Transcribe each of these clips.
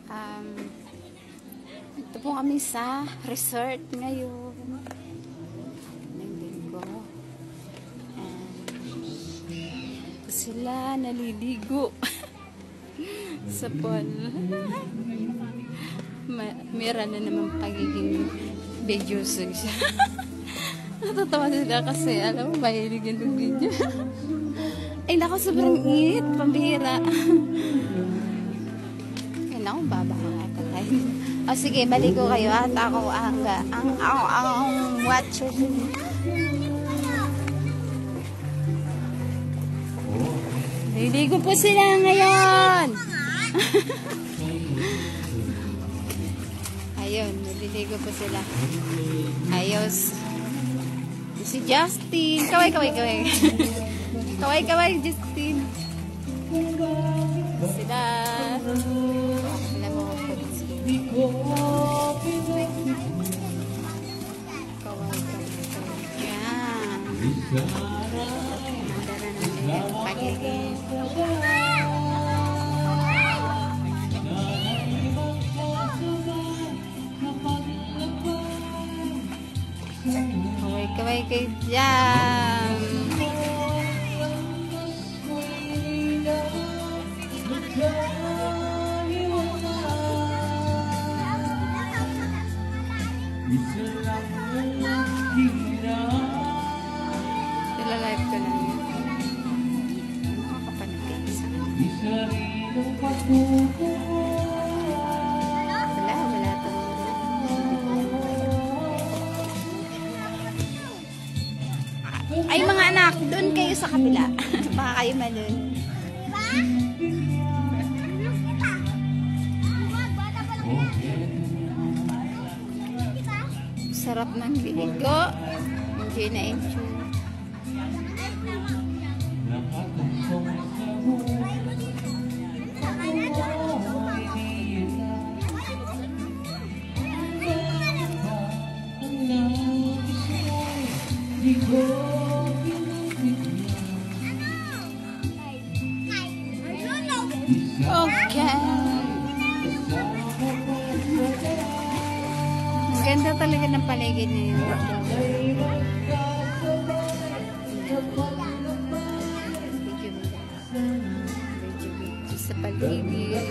Um, ito po kami sa resort ngayon. Naliligo. Ito sila naliligo sa pool. Meron na naman pagiging videoso siya. Natatawa sila kasi alam mo, mahilig yung video. Ay naku, sobrang init, pambihira. Ay naku, babaka ata tayo. O sige, maligo kayo at ako ang watcher. Naliligo po sila ngayon. Ayun, naliligo po sila. Ayos. Si Justin. Kaway. Kaway, Justin. Sila. Alam mo po. Kaway. Yan. Mandara naman pagiging. Kaway kayo dyan. Ilalive ko lang yun. Makakapanagay sa wala to. Ay mga anak, doon kayo sa kabila. Baka kayo malun. Sarap ng ligo. Enjoy na enjoy. Okay. Ang ganda talaga ng paligid na yun. Video sa paligid.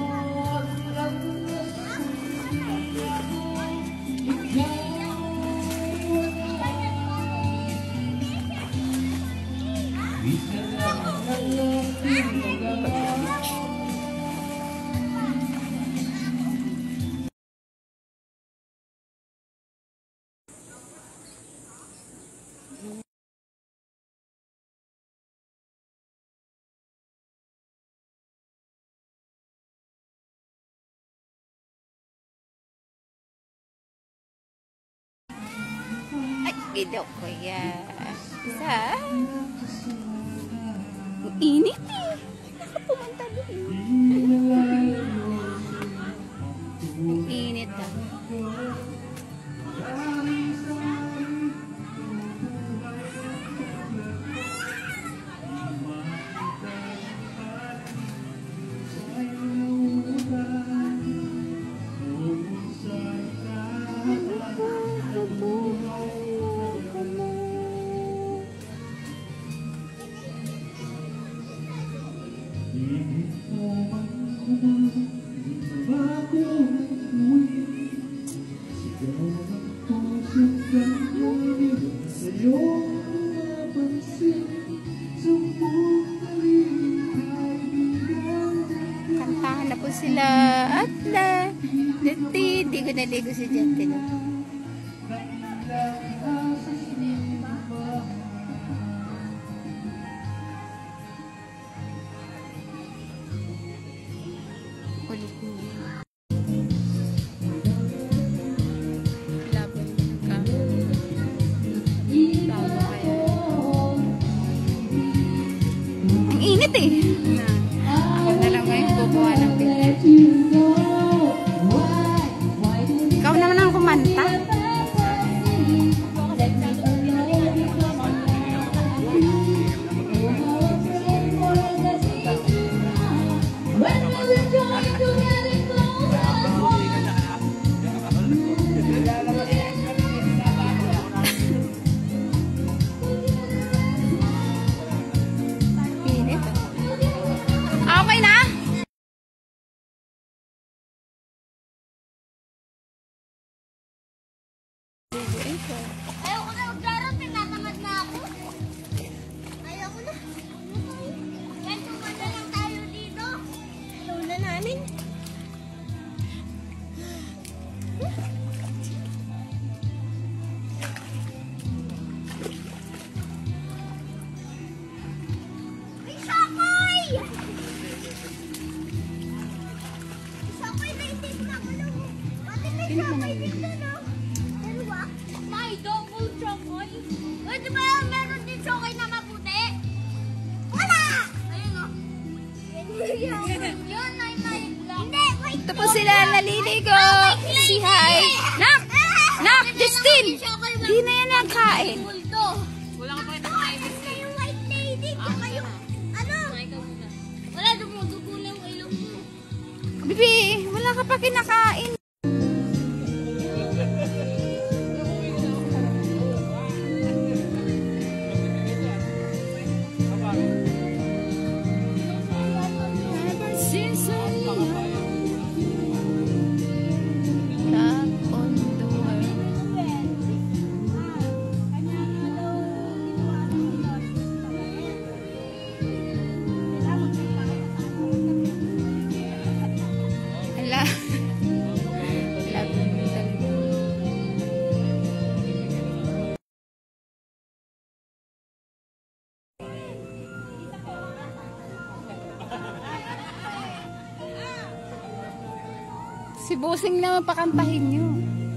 Gidok ko yan. Sa? Init eh. Nakapumunta doon. Init ah. Kantahan na po sila at di ko naligo si Justin. Ang init eh. Ako na lang ngayon kukuha ng video. Ikaw naman ang kumanta. When we were going to get it Ayaw ko na maglaro, tinatamad na ako. Ayaw ko na. Yan, tuman na lang tayo dito. Ayaw na namin. Ay, Sakoy! Sakoy na hindi ko nakulong. Pati may Sakoy dito, no? Pero ba? May double Sakoy. Ay, di ba meron din Sakoy na maputi? Wala! Ayun, no? Yun ay may black. Hindi, wait. Ito po sila naliligo. Si Hi. Nak! Nak! Justin! Di na yan nakain. Wala ka pa ito kaibig. Yung white lady. Tsaka yung, ano? Wala, dumudugo na yung ilong mo. Bibi, wala ka pa kinakain. Si Bossing naman pakantahin nyo.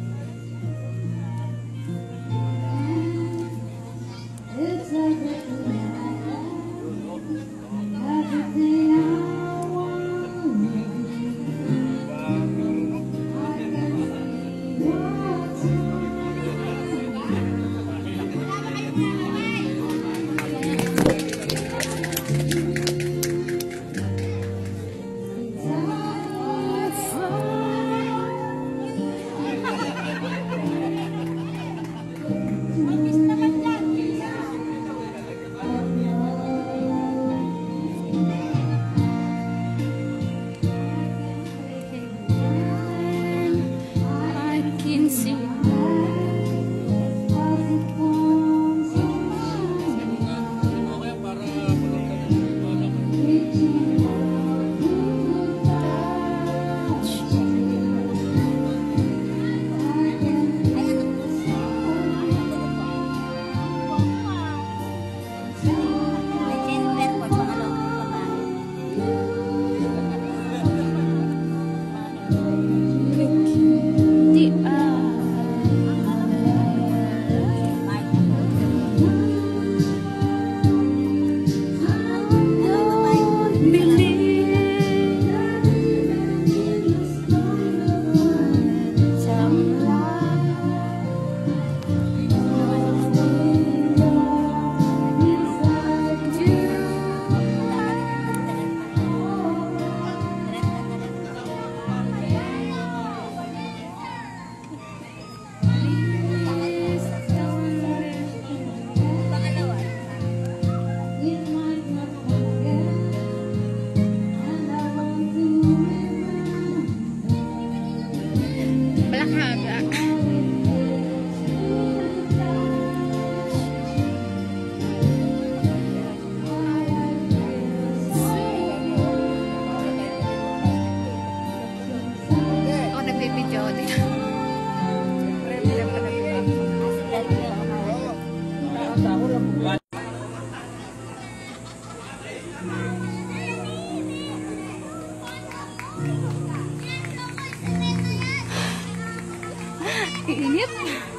Init.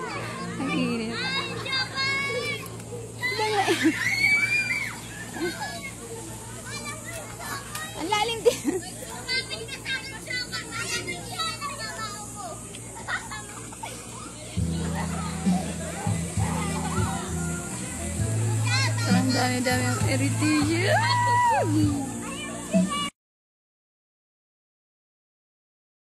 Ang init. Ang lalim din. Ang dami-dami ang iritation.